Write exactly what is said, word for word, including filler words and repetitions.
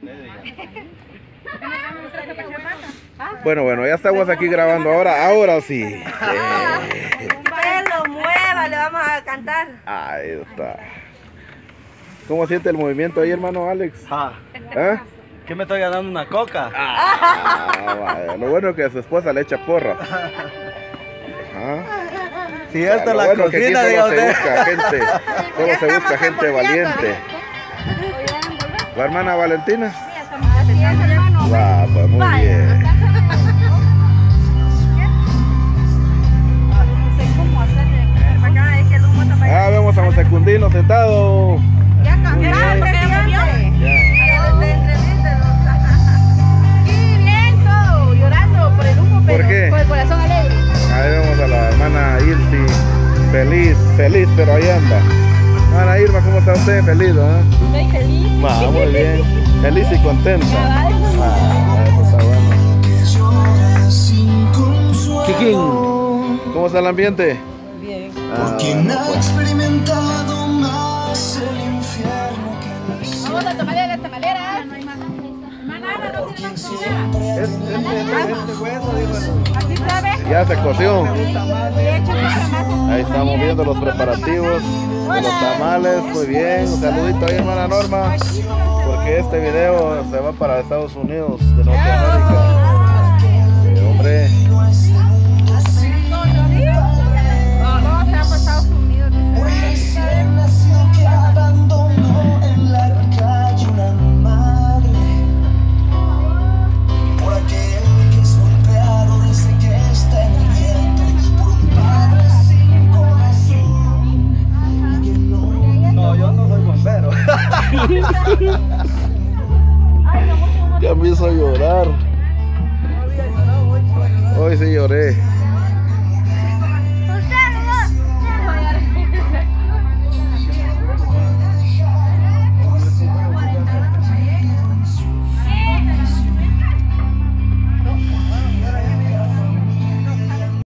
Bueno, bueno, ya estamos aquí grabando ahora, ahora sí. Eh. Pelo, mueva, le vamos a cantar. Ahí está. ¿Cómo siente el movimiento ahí, hermano Alex? Ah, ¿Eh? ¿qué me estoy ganando una coca? Ah, vaya. Lo bueno es que a su esposa le echa porra. Ajá. Si esta es la bueno que cocina, aquí diga solo se usted. busca gente, solo se busca gente valiente. ¿La hermana Valentina? Va, pues muy bien. Ah, vemos a José Cundino sentado. Ya cambiaron, porque ya murió. Llorando por el humo, pero ¿Por qué? con el corazón alegre. Ahí vemos a la hermana Ilsi, feliz, feliz, pero ahí anda. Hermana Irma, ¿cómo está usted? Feliz, ¿no? Estoy feliz. Va, muy bien. Feliz y contenta. Ya, vale. Ah, eso está bueno. Kikín, ¿cómo está el ambiente? Bien. Ah, bueno, pues. Vamos a tomar de las tamaleras. Es- este- este hueso, dijo el- Así sabe. Ya se coció. Le echo mucha masa. Ahí estamos viendo los preparativos de los tamales. Muy bien. Un saludito ahí, hermana Norma. Porque este video se va para Estados Unidos de Norteamérica. Sí, hombre. Todo se va para Estados Unidos. No, yo no soy bombero. Ya me hizo llorar. Hoy sí lloré.